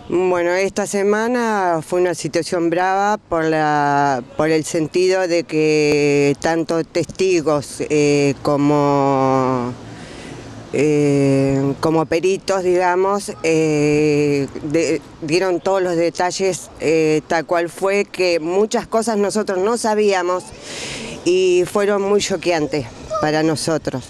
Bueno, esta semana fue una situación brava por el sentido de que tanto testigos como peritos, digamos, dieron todos los detalles tal cual fue, que muchas cosas nosotros no sabíamos y fueron muy choqueantes para nosotros.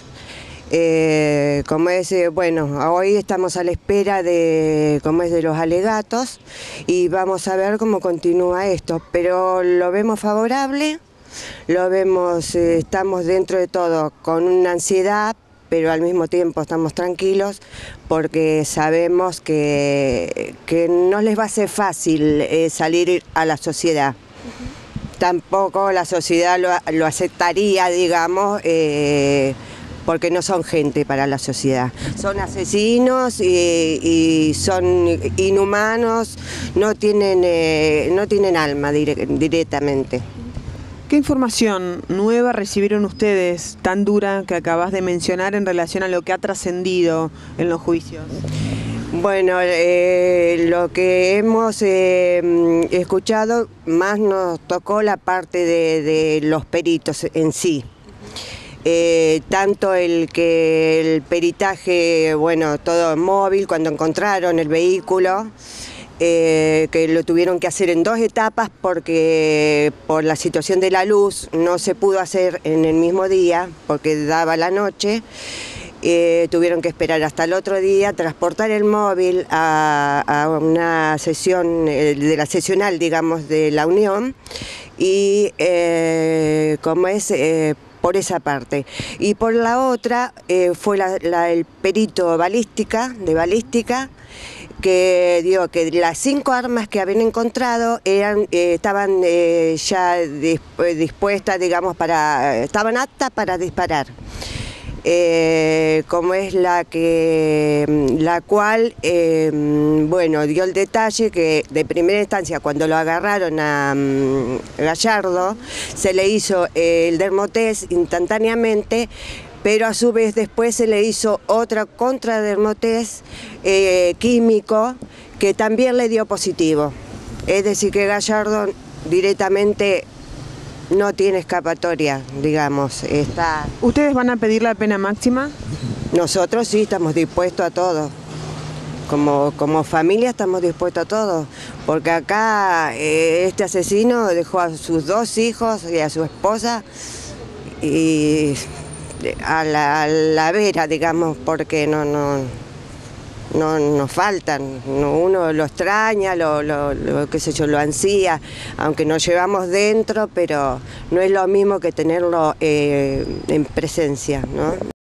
Bueno, hoy estamos a la espera de los alegatos y vamos a ver cómo continúa esto, pero lo vemos favorable, estamos dentro de todo con una ansiedad, pero al mismo tiempo estamos tranquilos porque sabemos que no les va a ser fácil salir a la sociedad. Tampoco la sociedad lo aceptaría, digamos, porque no son gente para la sociedad. Son asesinos y son inhumanos, no tienen alma directamente. ¿Qué información nueva recibieron ustedes, tan dura que acabas de mencionar, en relación a lo que ha trascendido en los juicios? Bueno, lo que hemos escuchado más nos tocó la parte de los peritos en sí. Tanto el peritaje, bueno, todo móvil, cuando encontraron el vehículo, que lo tuvieron que hacer en 2 etapas porque por la situación de la luz no se pudo hacer en el mismo día porque daba la noche. Tuvieron que esperar hasta el otro día, transportar el móvil a una sesión de la sesional, digamos, de la Unión, y por esa parte. Y por la otra fue el perito de balística, que dio que las 5 armas que habían encontrado estaban ya dispuestas, digamos, estaban aptas para disparar. La cual dio el detalle que de primera instancia, cuando lo agarraron a Gallardo, se le hizo el dermotest instantáneamente, pero a su vez después se le hizo otra contradermotest químico que también le dio positivo. Es decir, que Gallardo directamente no tiene escapatoria, digamos. ¿Ustedes van a pedir la pena máxima? Nosotros sí estamos dispuestos a todo. Como familia estamos dispuestos a todo, porque acá este asesino dejó a sus 2 hijos y a su esposa y a la vera, digamos, porque no nos faltan. Uno lo extraña, qué sé yo, lo ansía, aunque nos llevamos dentro, pero no es lo mismo que tenerlo en presencia, ¿no?